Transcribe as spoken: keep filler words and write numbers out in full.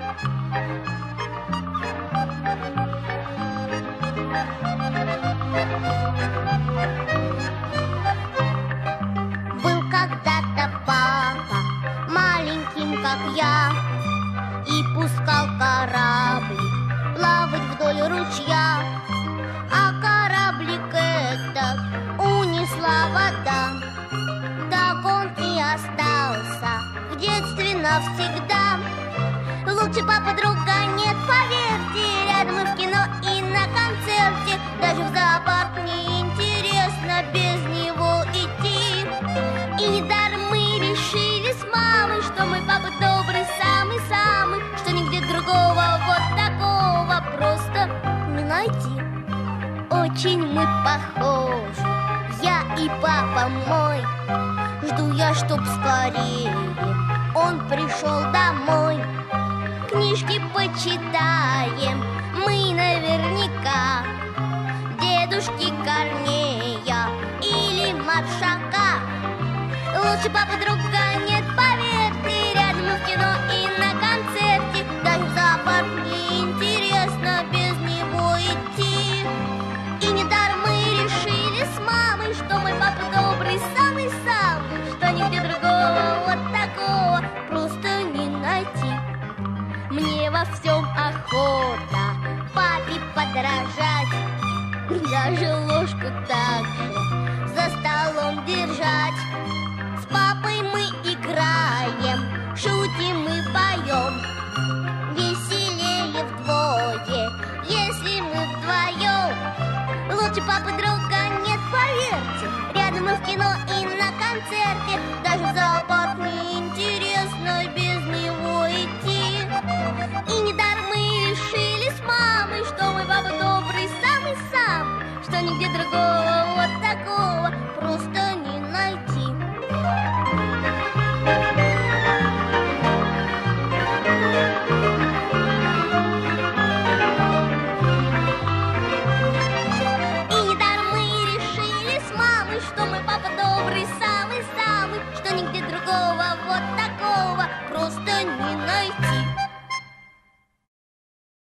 Был когда-то папа маленьким, как я, и пускал кораблик плавать вдоль ручья. А кораблик этот унесла вода, так он и остался в детстве навсегда. Лучше папа друга нет, поверьте, рядом и в кино, и на концерте. Даже в зоопарк неинтересно без него идти. И недаром мы решили с мамой, что мой папа добрый, самый-самый, что нигде другого вот такого просто не найти. Очень мы похожи, я и папа мой. Жду я, чтоб скорее он пришел домой. Книжки почитаем мы наверняка, дедушки Корнея или Маршака. Лучше папы друга нет, поверьте, рядом и в кино, и на концерте. Даже в зоопарк неинтересно без него идти. И недаром мы решили с мамой, что мой папа добрый, самый-самый, что нигде другого вот такого просто не найти. Мне во всем охота папе подражать, даже ложку так же за столом держать.